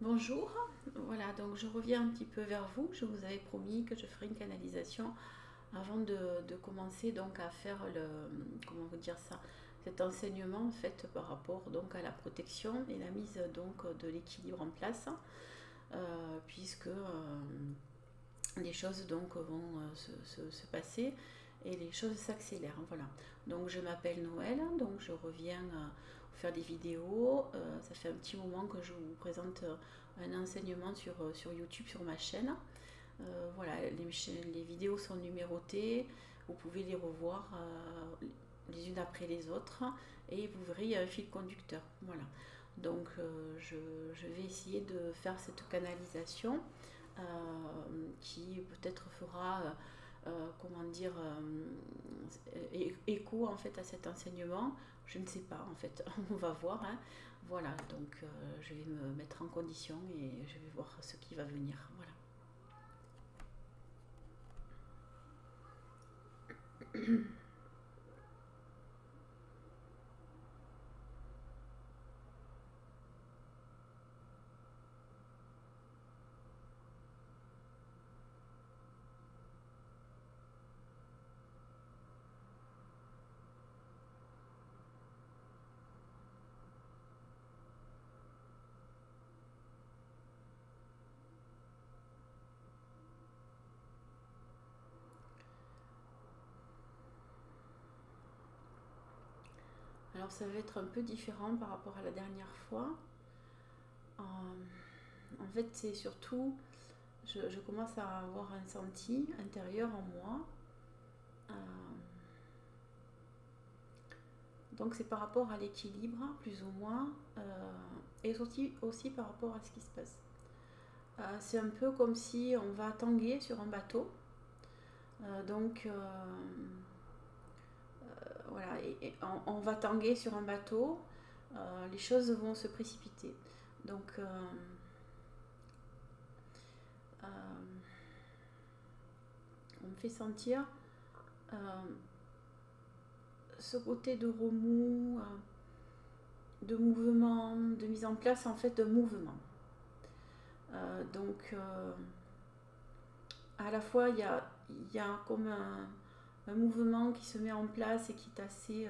Bonjour, voilà, donc je reviens un petit peu vers vous. Je vous avais promis que je ferai une canalisation avant de commencer donc à faire comment vous dire ça, cet enseignement en fait par rapport donc à la protection et la mise donc de l'équilibre en place, puisque les choses donc vont se passer et les choses s'accélèrent. Voilà. Donc je m'appelle Noël, donc je reviens faire des vidéos. Ça fait un petit moment que je vous présente un enseignement sur YouTube, sur ma chaîne. Voilà, les vidéos sont numérotées, vous pouvez les revoir les unes après les autres et vous verrez il y a un fil conducteur. Voilà. Donc je vais essayer de faire cette canalisation euh, qui peut-être fera comment dire écho en fait à cet enseignement. Je ne sais pas en fait, on va voir. Hein. Voilà, donc je vais me mettre en condition et je vais voir ce qui va venir. Voilà. Alors ça va être un peu différent par rapport à la dernière fois. En fait, c'est surtout, je commence à avoir un senti intérieur en moi. Euh, donc c'est par rapport à l'équilibre, plus ou moins, et aussi par rapport à ce qui se passe. C'est un peu comme si on va tanguer sur un bateau. Donc voilà, et on va tanguer sur un bateau, les choses vont se précipiter. Donc euh, on me fait sentir euh, ce côté de remous, de mouvement, de mise en place en fait de mouvement. Donc à la fois il y a comme un mouvement qui se met en place et qui est assez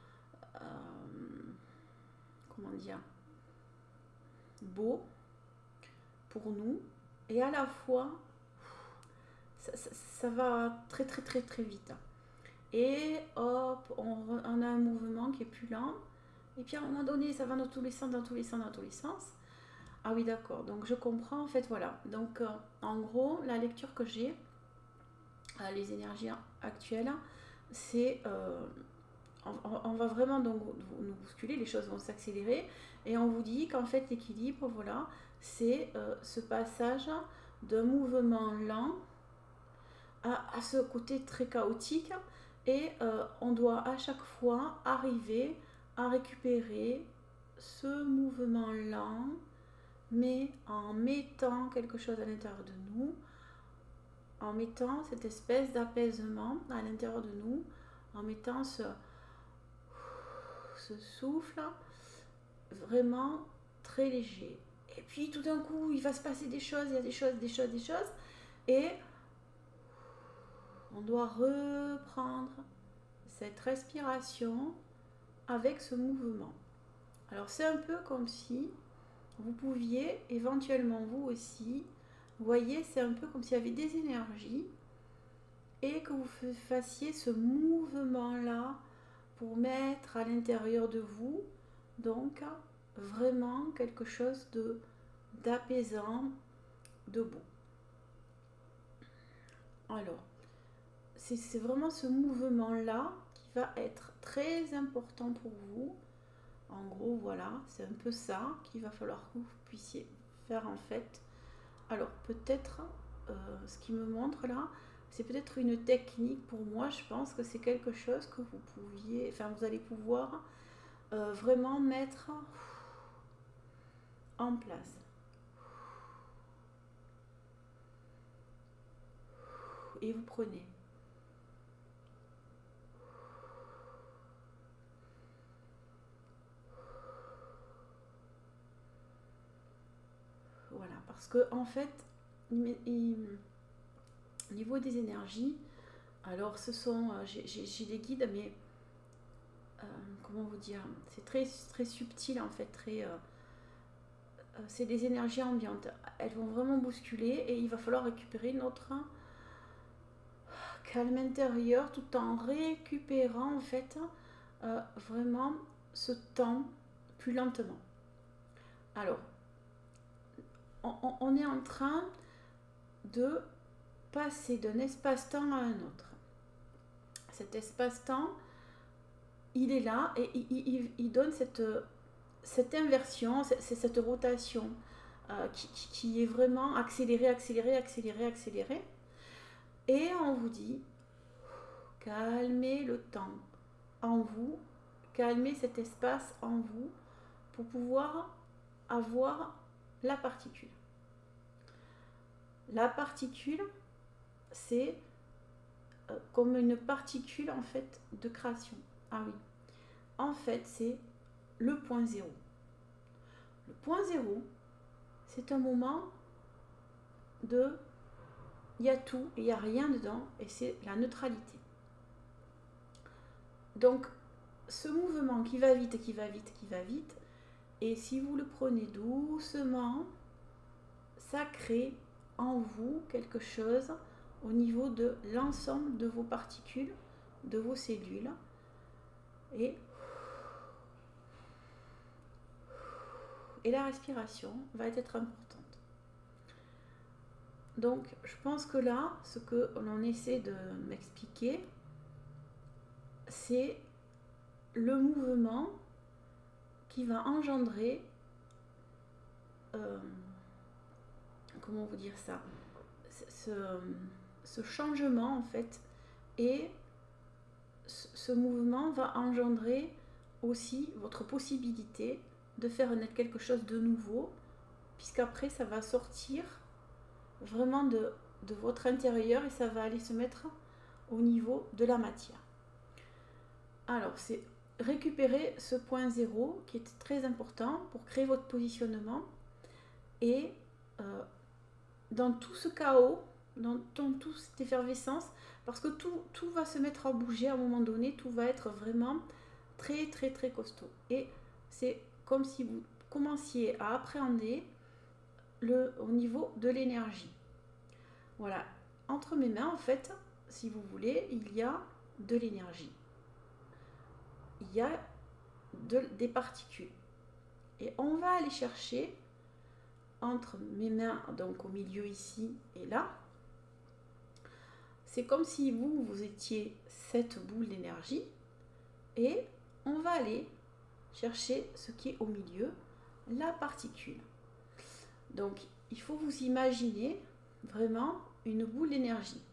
comment dire beau pour nous, et à la fois ça va très très très très vite. Et hop, on a un mouvement qui est plus lent. Et puis à un moment donné, ça va dans tous les sens, dans tous les sens, dans tous les sens. Ah oui, d'accord. Donc je comprends en fait, voilà. Donc en gros, la lecture que j'ai, les énergies actuelles, c'est on va vraiment donc nous bousculer, les choses vont s'accélérer et on vous dit qu'en fait l'équilibre, voilà, c'est ce passage d'un mouvement lent à ce côté très chaotique, et on doit à chaque fois arriver à récupérer ce mouvement lent, mais en mettant quelque chose à l'intérieur de nous, en mettant cette espèce d'apaisement à l'intérieur de nous, en mettant ce souffle vraiment très léger. Et puis tout d'un coup, il va se passer des choses, il y a des choses, des choses, des choses, et on doit reprendre cette respiration avec ce mouvement. Alors c'est un peu comme si vous pouviez éventuellement vous aussi, vous voyez, c'est un peu comme s'il y avait des énergies et que vous fassiez ce mouvement-là pour mettre à l'intérieur de vous donc vraiment quelque chose de d'apaisant, de beau. Alors, c'est vraiment ce mouvement-là qui va être très important pour vous. En gros, voilà, c'est un peu ça qu'il va falloir que vous puissiez faire en fait. Alors peut-être, ce qui me montre là, c'est peut-être une technique pour moi. Je pense que c'est quelque chose que vous pouviez, enfin vous allez pouvoir vraiment mettre en place. Et vous prenez. parce que en fait, au niveau des énergies, alors ce sont, j'ai des guides, mais comment vous dire, c'est très, très subtil en fait, c'est des énergies ambiantes. Elles vont vraiment bousculer et il va falloir récupérer notre calme intérieur tout en récupérant en fait vraiment ce temps plus lentement. Alors, on est en train de passer d'un espace-temps à un autre. Cet espace-temps, il est là et il donne cette inversion, cette rotation qui est vraiment accélérée, accélérée, accélérée, accélérée. Et on vous dit, calmez le temps en vous, calmez cet espace en vous pour pouvoir avoir la particule. La particule, c'est comme une particule en fait de création. Ah oui, en fait c'est le point zéro. Le point zéro, c'est un moment de il y a tout et il n'y a rien dedans et c'est la neutralité. Donc ce mouvement qui va vite, qui va vite, qui va vite, et si vous le prenez doucement, ça crée en vous quelque chose au niveau de l'ensemble de vos particules, de vos cellules. Et la respiration va être importante. Donc, je pense que là, ce que l'on essaie de m'expliquer, c'est le mouvement qui va engendrer, comment vous dire ça, ce changement en fait, et ce mouvement va engendrer aussi votre possibilité de faire naître quelque chose de nouveau, puisqu'après ça va sortir vraiment de votre intérieur et ça va aller se mettre au niveau de la matière. Alors c'est récupérer ce point zéro qui est très important pour créer votre positionnement, et dans tout ce chaos, dans toute cette effervescence, parce que tout va se mettre à bouger à un moment donné, tout va être vraiment très très très costaud. Et c'est comme si vous commenciez à appréhender au niveau de l'énergie. Voilà, entre mes mains en fait, si vous voulez, il y a de l'énergie. Il y a des particules. Et on va aller chercher entre mes mains, donc au milieu ici et là. C'est comme si vous étiez cette boule d'énergie et on va aller chercher ce qui est au milieu, la particule. Donc il faut vous imaginer vraiment une boule d'énergie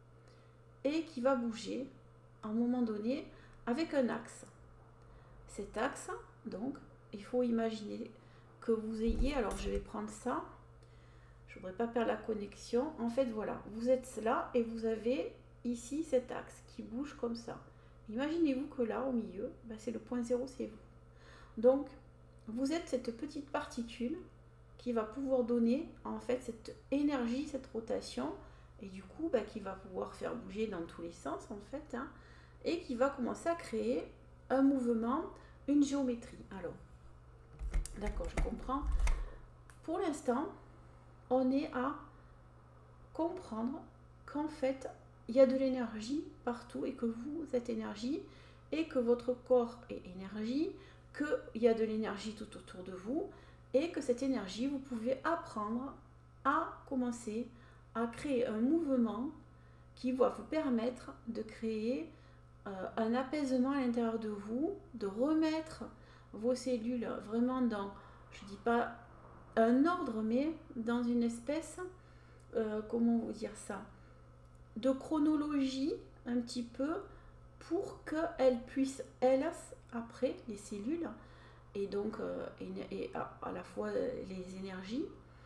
et qui va bouger à un moment donné avec un axe. Cet axe, donc, il faut imaginer que vous ayez, alors je vais prendre ça, je ne voudrais pas perdre la connexion. En fait, voilà, vous êtes là et vous avez ici cet axe qui bouge comme ça. Imaginez-vous que là, au milieu, ben c'est le point zéro, c'est vous. Donc, vous êtes cette petite particule qui va pouvoir donner en fait cette énergie, cette rotation, et du coup, ben, qui va pouvoir faire bouger dans tous les sens en fait, hein, et qui va commencer à créer un mouvement, une géométrie. Alors, d'accord, je comprends. Pour l'instant, on est à comprendre qu'en fait, il y a de l'énergie partout et que vous êtes énergie et que votre corps est énergie, qu'il y a de l'énergie tout autour de vous et que cette énergie, vous pouvez apprendre à commencer à créer un mouvement qui va vous permettre de créer un apaisement à l'intérieur de vous, de remettre vos cellules vraiment dans, je ne dis pas un ordre, mais dans une espèce, comment vous dire ça, de chronologie un petit peu, pour qu'elles puissent, elles, après, les cellules, et donc et à la fois les énergies,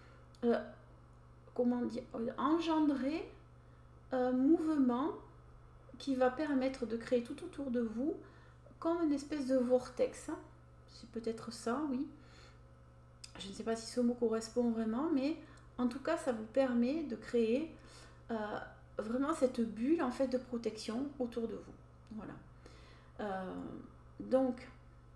comment dire, engendrer un mouvement qui va permettre de créer tout autour de vous comme une espèce de vortex. C'est peut-être ça, oui. Je ne sais pas si ce mot correspond vraiment, mais En tout cas, ça vous permet de créer vraiment cette bulle en fait de protection autour de vous. Voilà. Donc,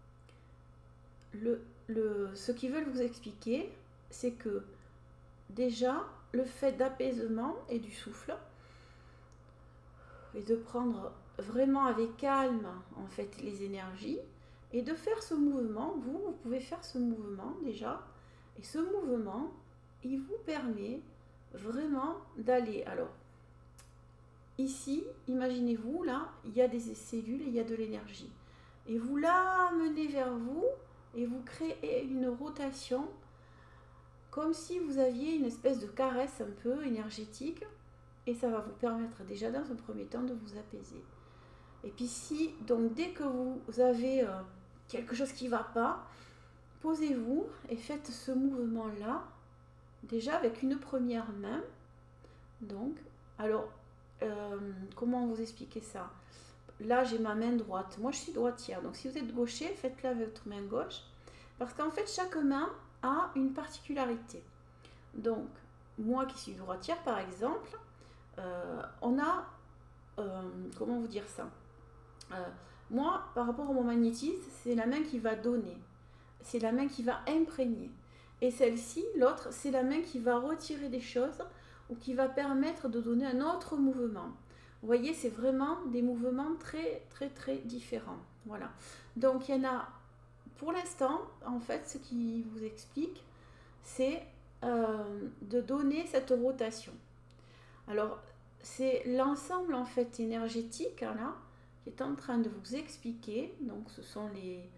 ce qu'ils veulent vous expliquer, c'est que déjà, le fait d'apaisement et du souffle, et de prendre vraiment avec calme en fait les énergies, et de faire ce mouvement, vous pouvez faire ce mouvement déjà, et ce mouvement, il vous permet vraiment d'aller, alors, ici, imaginez-vous, là, il y a des cellules, il y a de l'énergie, et vous l'amenez vers vous, et vous créez une rotation, comme si vous aviez une espèce de caresse un peu énergétique, et ça va vous permettre déjà dans un premier temps de vous apaiser. Et puis si, donc dès que vous avez quelque chose qui ne va pas, posez-vous et faites ce mouvement-là, déjà avec une première main. Donc, alors, comment vous expliquer ça? Là, j'ai ma main droite. Moi, je suis droitière. Donc, si vous êtes gaucher, faites-le avec votre main gauche. Parce qu'en fait, chaque main a une particularité. Donc, moi qui suis droitière, par exemple, on a, comment vous dire ça? Moi, par rapport à mon magnétisme, c'est la main qui va donner. C'est la main qui va imprégner. Et celle-ci, l'autre, c'est la main qui va retirer des choses ou qui va permettre de donner un autre mouvement. Vous voyez, c'est vraiment des mouvements très, très, très différents. Voilà. Donc, il y en a, pour l'instant, en fait, ce qui vous explique, c'est de donner cette rotation. Alors, c'est l'ensemble, en fait, énergétique, hein, là, qui est en train de vous expliquer. Donc, ce sont les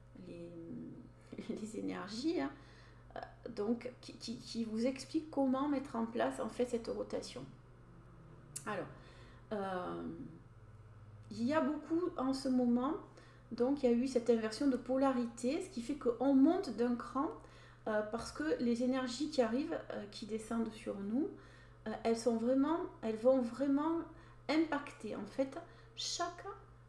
énergies, hein, donc, qui vous explique comment mettre en place, en fait, cette rotation. Alors, il y a beaucoup en ce moment, donc il y a eu cette inversion de polarité, ce qui fait qu'on monte d'un cran parce que les énergies qui arrivent, qui descendent sur nous, elles vont vraiment impacter en fait chaque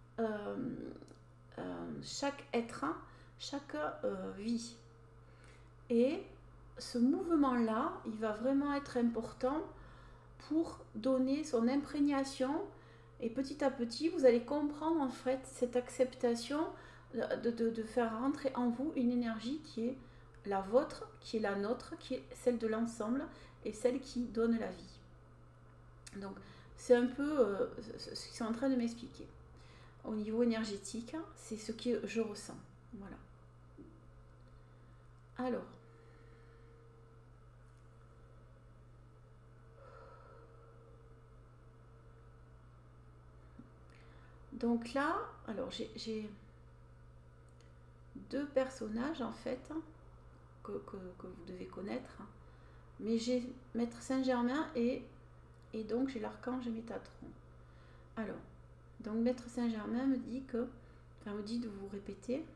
être, chaque vie. Et ce mouvement-là, il va vraiment être important pour donner son imprégnation, et petit à petit vous allez comprendre en fait cette acceptation de faire rentrer en vous une énergie qui est la vôtre, qui est la nôtre, qui est celle de l'ensemble et celle qui donne la vie. Donc c'est un peu ce qu'ils sont en train de m'expliquer. Au niveau énergétique, c'est ce que je ressens. Voilà. Alors, donc là, alors j'ai deux personnages en fait que vous devez connaître, mais j'ai Maître Saint-Germain et donc j'ai l'archange Métatron. Alors, donc Maître Saint-Germain me dit de vous répéter.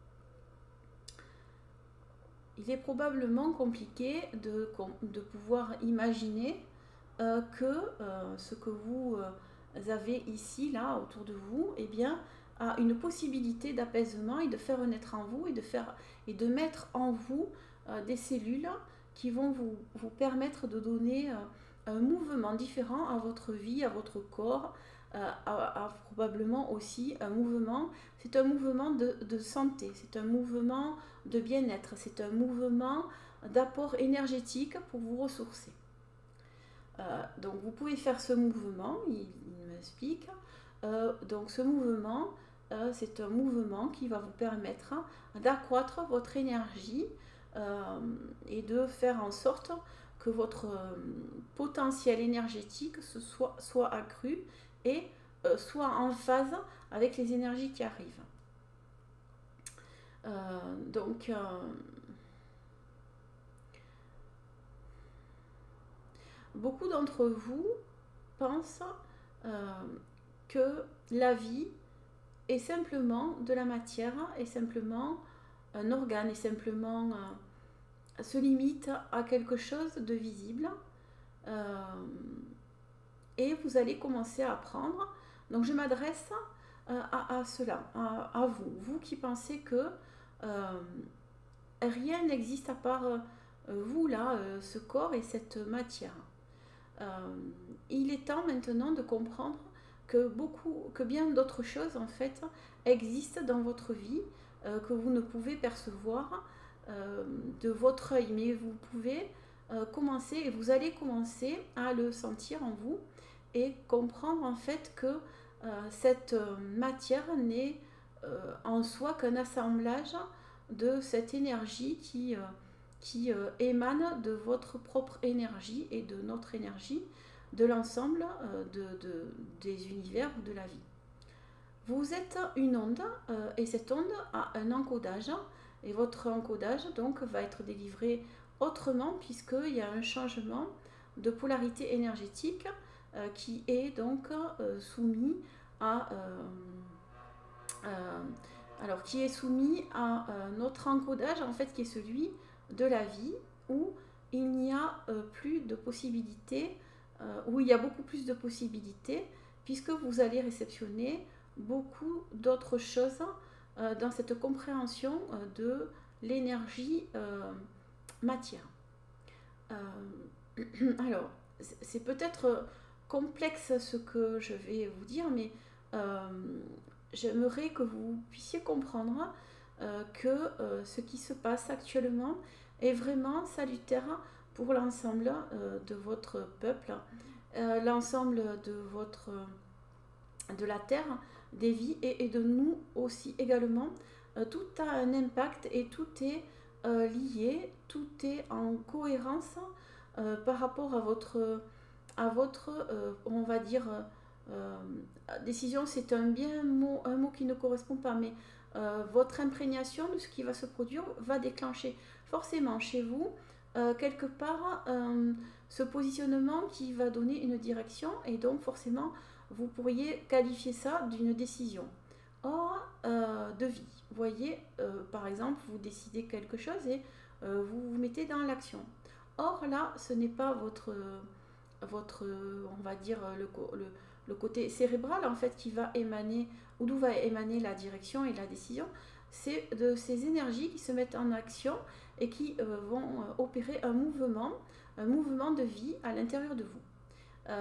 Il est probablement compliqué de pouvoir imaginer que ce que vous avez ici, là, autour de vous, eh bien, a une possibilité d'apaisement et de faire naître en vous et de mettre en vous des cellules qui vont vous permettre de donner un mouvement différent à votre vie, à votre corps, à probablement aussi un mouvement. C'est un mouvement de santé, c'est un mouvement de bien-être, c'est un mouvement d'apport énergétique pour vous ressourcer. Donc vous pouvez faire ce mouvement, il m'explique. Donc ce mouvement, c'est un mouvement qui va vous permettre d'accroître votre énergie et de faire en sorte que votre potentiel énergétique soit accru et soit en phase avec les énergies qui arrivent. Donc beaucoup d'entre vous pensent que la vie est simplement de la matière, est simplement un organe, est simplement se limite à quelque chose de visible. Et vous allez commencer à apprendre. Donc je m'adresse à cela, à vous qui pensez que rien n'existe à part vous là, ce corps et cette matière. Il est temps maintenant de comprendre que bien d'autres choses en fait existent dans votre vie que vous ne pouvez percevoir de votre œil, mais vous pouvez commencer et vous allez commencer à le sentir en vous et comprendre en fait que cette matière n'est en soi qu'un assemblage de cette énergie qui émane de votre propre énergie et de notre énergie, de l'ensemble des univers ou de la vie. Vous êtes une onde et cette onde a un encodage et votre encodage donc va être délivré autrement puisqu'il y a un changement de polarité énergétique qui est donc soumis à qui est soumis à notre encodage en fait qui est celui de la vie où il n'y a plus de possibilités, où il y a beaucoup plus de possibilités puisque vous allez réceptionner beaucoup d'autres choses dans cette compréhension de l'énergie matière. Alors, c'est peut-être complexe ce que je vais vous dire, mais j'aimerais que vous puissiez comprendre que ce qui se passe actuellement est vraiment salutaire pour l'ensemble de votre peuple, l'ensemble de la terre, des vies et de nous aussi également. Tout a un impact et tout est lié, tout est en cohérence par rapport à votre on va dire, décision, c'est un mot qui ne correspond pas, mais votre imprégnation de ce qui va se produire va déclencher forcément chez vous quelque part ce positionnement qui va donner une direction et donc forcément vous pourriez qualifier ça d'une décision. Or, de vie, vous voyez, par exemple, vous décidez quelque chose et vous vous mettez dans l'action. Or là, ce n'est pas votre on va dire, le côté cérébral en fait qui va émaner, ou d'où va émaner la direction et la décision, c'est de ces énergies qui se mettent en action et qui vont opérer un mouvement de vie à l'intérieur de vous.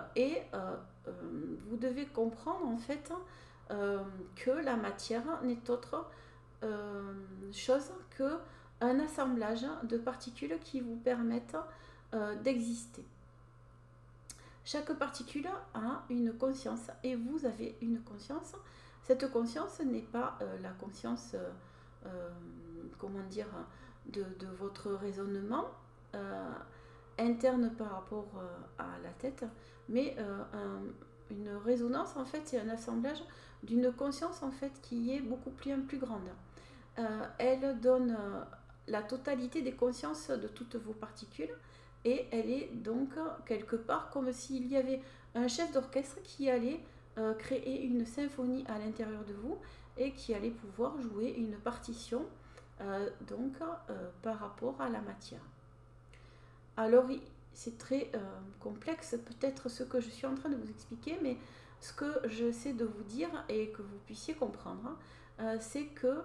Vous devez comprendre en fait que la matière n'est autre chose qu'un assemblage de particules qui vous permettent d'exister. Chaque particule a une conscience et vous avez une conscience. Cette conscience n'est pas la conscience, comment dire, de votre raisonnement interne par rapport à la tête, mais une résonance en fait, c'est un assemblage d'une conscience en fait qui est beaucoup plus grande. Elle donne la totalité des consciences de toutes vos particules. Et elle est donc quelque part comme s'il y avait un chef d'orchestre qui allait créer une symphonie à l'intérieur de vous et qui allait pouvoir jouer une partition par rapport à la matière. Alors c'est très complexe peut-être ce que je suis en train de vous expliquer, mais ce que j'essaie de vous dire et que vous puissiez comprendre, c'est que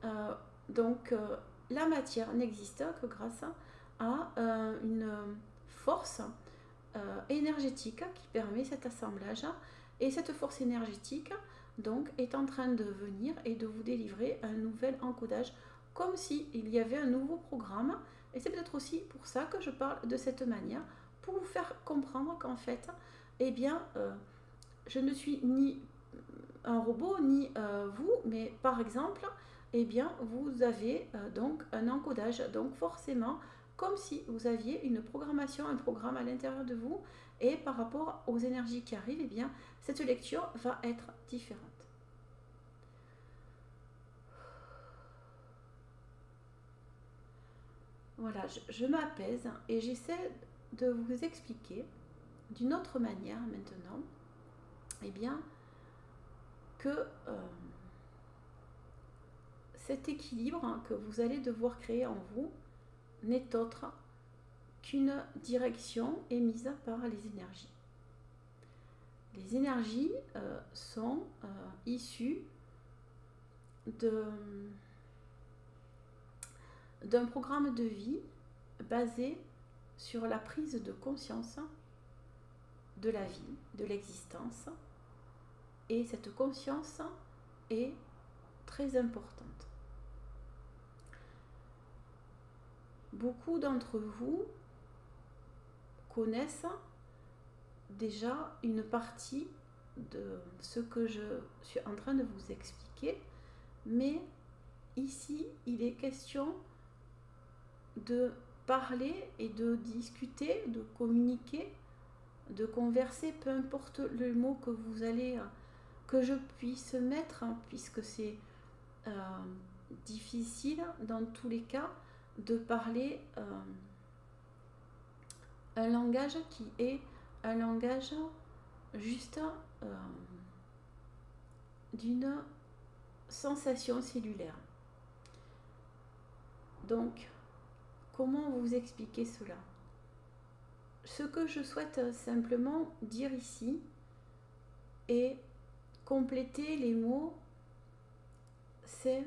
la matière n'existe que grâce à une force énergétique qui permet cet assemblage et cette force énergétique donc est en train de venir et de vous délivrer un nouvel encodage comme s'il y avait un nouveau programme et c'est peut-être aussi pour ça que je parle de cette manière pour vous faire comprendre qu'en fait eh bien je ne suis ni un robot ni vous mais par exemple eh bien vous avez donc un encodage donc forcément comme si vous aviez une programmation, un programme à l'intérieur de vous et par rapport aux énergies qui arrivent, eh bien, cette lecture va être différente. Voilà, je m'apaise et j'essaie de vous expliquer d'une autre manière maintenant, eh bien, que cet équilibre que vous allez devoir créer en vous n'est autre qu'une direction émise par les énergies. Les énergies sont issues d'un programme de vie basé sur la prise de conscience de la vie, de l'existence. Et cette conscience est très importante. Beaucoup d'entre vous connaissent déjà une partie de ce que je suis en train de vous expliquer, mais ici, il est question de parler et de discuter, de communiquer, de converser, peu importe le mot que vous allez, que je puisse mettre, puisque c'est difficile dans tous les cas de parler un langage qui est un langage juste d'une sensation cellulaire. Donc, comment vous expliquer cela? Ce que je souhaite simplement dire ici et compléter les mots, c'est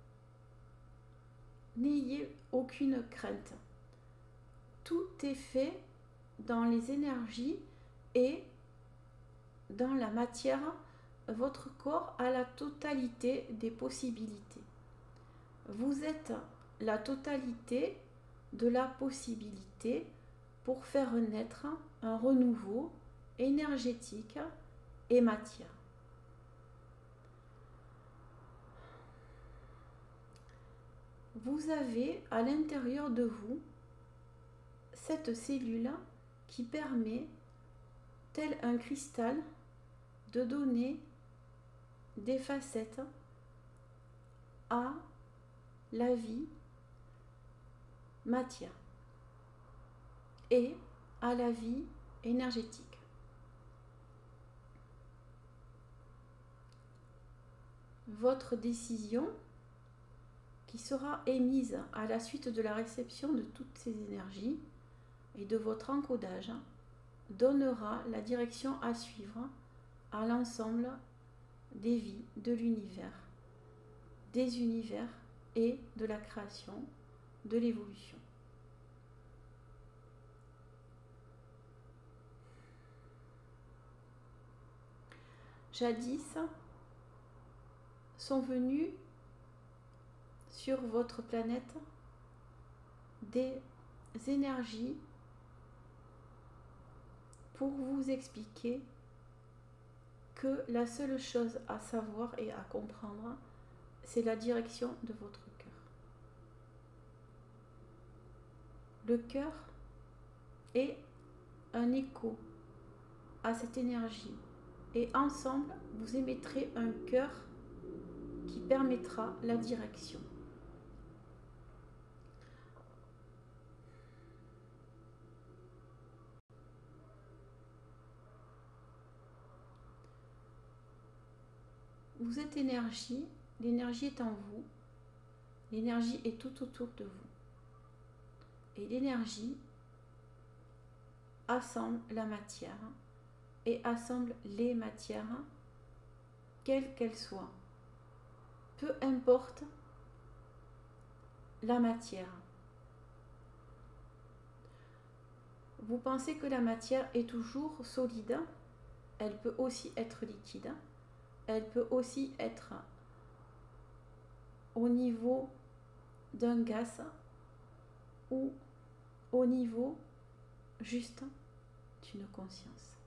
n'ayez aucune crainte. Tout est fait dans les énergies et dans la matière. Votre corps a la totalité des possibilités. Vous êtes la totalité de la possibilité pour faire naître un renouveau énergétique et matière. Vous avez à l'intérieur de vous cette cellule qui permet, tel un cristal, de donner des facettes à la vie matière et à la vie énergétique. Votre décision qui sera émise à la suite de la réception de toutes ces énergies et de votre encodage donnera la direction à suivre à l'ensemble des vies de l'univers, des univers et de la création, de l'évolution. Jadis sont venus sur votre planète des énergies pour vous expliquer que la seule chose à savoir et à comprendre, c'est la direction de votre cœur. Le cœur est un écho à cette énergie et ensemble, vous émettrez un cœur qui permettra la direction. Vous êtes énergie, l'énergie est en vous, l'énergie est tout autour de vous. Et l'énergie assemble la matière et assemble les matières, quelles qu'elles soient. Peu importe la matière. Vous pensez que la matière est toujours solide, elle peut aussi être liquide. Elle peut aussi être au niveau d'un gaz ou au niveau juste d'une conscience.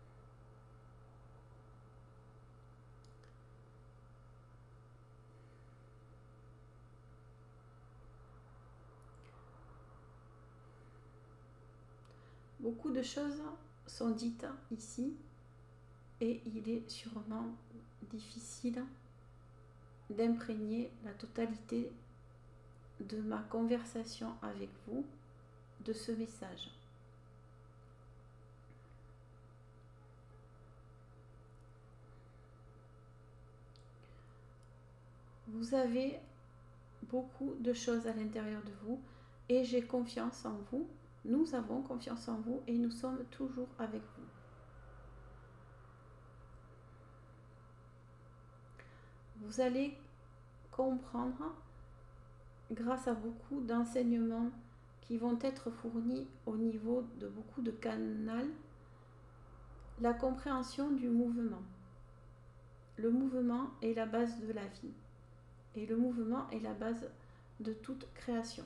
Beaucoup de choses sont dites ici et il est sûrement difficile d'imprégner la totalité de ma conversation avec vous de ce message. Vous avez beaucoup de choses à l'intérieur de vous et j'ai confiance en vous. Nous avons confiance en vous et nous sommes toujours avec vous. Vous allez comprendre, grâce à beaucoup d'enseignements qui vont être fournis au niveau de beaucoup de canaux. La compréhension du mouvement. Le mouvement est la base de la vie. Et le mouvement est la base de toute création.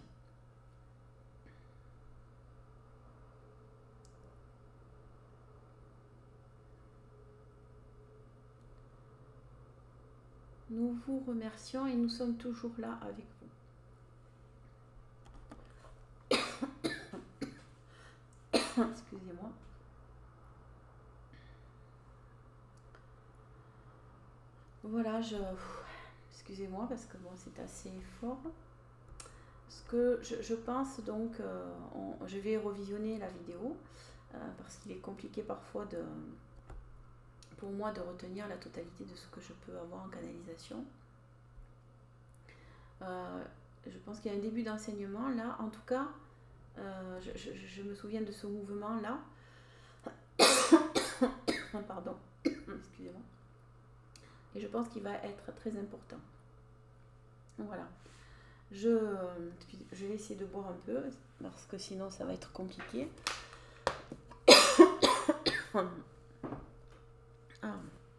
Nous vous remercions et nous sommes toujours là avec vous. Excusez-moi. Voilà, excusez-moi parce que bon, c'est assez fort. Ce que je pense donc, je vais revisionner la vidéo parce qu'il est compliqué parfois pour moi de retenir la totalité de ce que je peux avoir en canalisation. Je pense qu'il y a un début d'enseignement là. En tout cas, je me souviens de ce mouvement là. Pardon, excusez-moi. Et je pense qu'il va être très important. Voilà. Je vais essayer de boire un peu parce que sinon ça va être compliqué. Ah.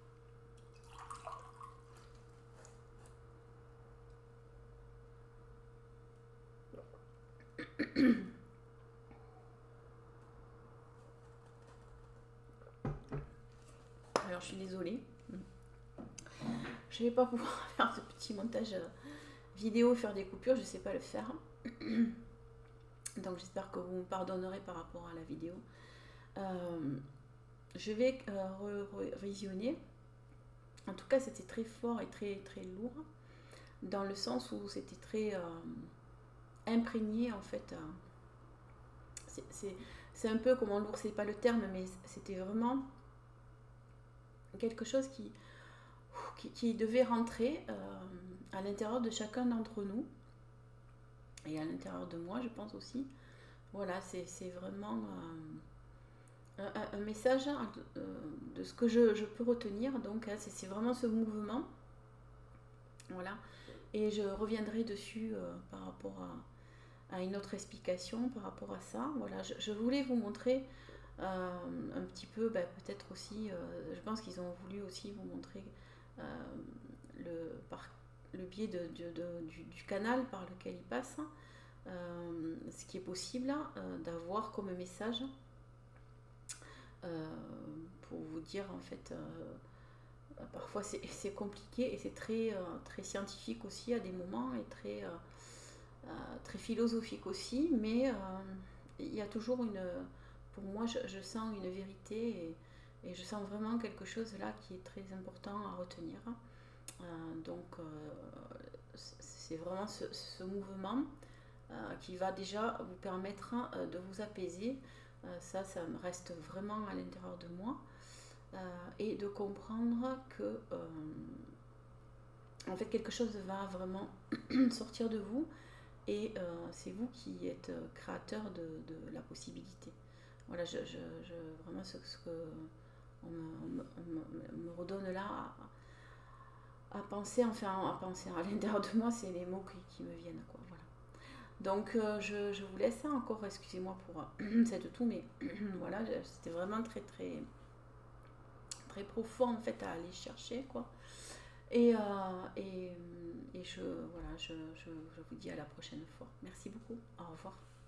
Alors je suis désolée. Je ne vais pas pouvoir faire ce petit montage vidéo, faire des coupures, je ne sais pas le faire. Donc j'espère que vous me pardonnerez par rapport à la vidéo. Je vais révisionner. En tout cas, c'était très fort et très très lourd, dans le sens où c'était très imprégné en fait. C'est un peu comment lourd, c'est pas le terme, mais c'était vraiment quelque chose qui devait rentrer à l'intérieur de chacun d'entre nous et à l'intérieur de moi, je pense aussi. Voilà, c'est vraiment un message de ce que je peux retenir. Donc c'est vraiment ce mouvement. Voilà. Et je reviendrai dessus par rapport à une autre explication par rapport à ça. Voilà, je voulais vous montrer un petit peu, peut-être aussi, je pense qu'ils ont voulu aussi vous montrer par le biais du canal par lequel ils passent, ce qui est possible d'avoir comme message pour vous dire en fait, parfois c'est compliqué et c'est très, très scientifique aussi à des moments et très, très philosophique aussi, mais il y a toujours pour moi je sens une vérité et je sens vraiment quelque chose là qui est très important à retenir. Donc c'est vraiment ce mouvement qui va déjà vous permettre de vous apaiser. Ça me reste vraiment à l'intérieur de moi. Et de comprendre que en fait quelque chose va vraiment sortir de vous et c'est vous qui êtes créateur de la possibilité. Voilà, vraiment ce que on me redonne là à penser, enfin à penser à l'intérieur de moi, c'est les mots qui me viennent, quoi. Voilà. Donc je vous laisse encore, excusez-moi pour cette toux, mais voilà, c'était vraiment très très très profond en fait à aller chercher, quoi. Et je vous dis à la prochaine fois. Merci beaucoup. Au revoir.